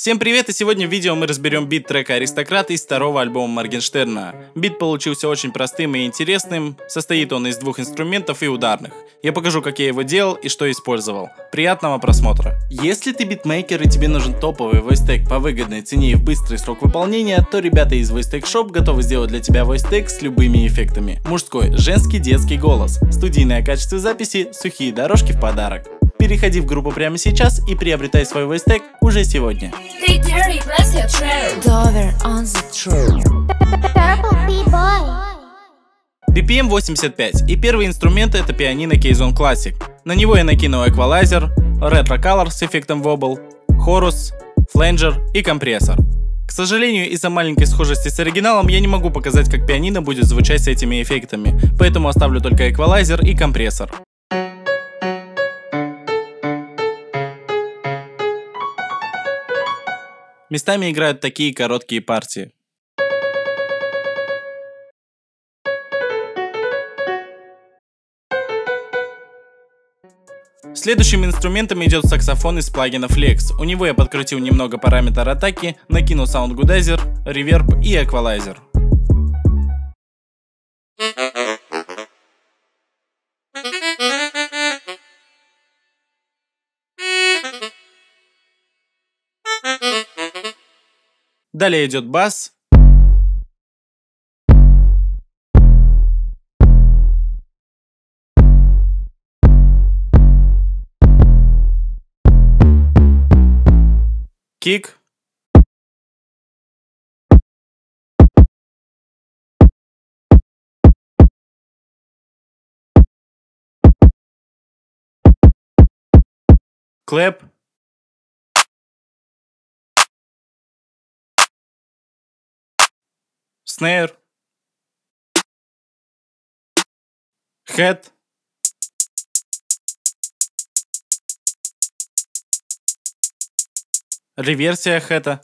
Всем привет, и сегодня в видео мы разберем бит трека «Аристократ» из второго альбома Моргенштерна. Бит получился очень простым и интересным, состоит он из двух инструментов и ударных. Я покажу, как я его делал и что использовал. Приятного просмотра. Если ты битмейкер и тебе нужен топовый войстек по выгодной цене и в быстрый срок выполнения, то ребята из Voicetech Shop готовы сделать для тебя войстек с любыми эффектами. Мужской, женский, детский голос, студийное качество записи, сухие дорожки в подарок. Переходи в группу прямо сейчас и приобретай свой войстек уже сегодня. BPM 85, и первый инструмент это пианино Keyzone Classic. На него я накину эквалайзер, ретро color с эффектом wobble, хорус, фленджер и компрессор. К сожалению, из-за маленькой схожести с оригиналом я не могу показать, как пианино будет звучать с этими эффектами, поэтому оставлю только эквалайзер и компрессор. Местами играют такие короткие партии. Следующим инструментом идет саксофон из плагина Flex. У него я подкрутил немного параметр атаки, накинул Sound Goodizer, реверб и эквалайзер. Далее идет бас. Кик. Клэп. Снейр. Хэт. Реверсия хэта.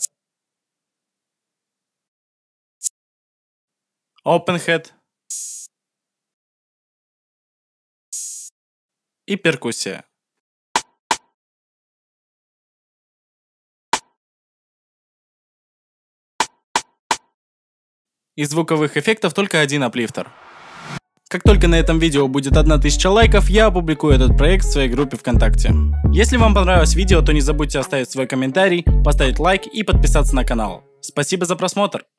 Open хэт. И перкуссия. Из звуковых эффектов только один аплифтер. Как только на этом видео будет 1000 лайков, я опубликую этот проект в своей группе ВКонтакте. Если вам понравилось видео, то не забудьте оставить свой комментарий, поставить лайк и подписаться на канал. Спасибо за просмотр!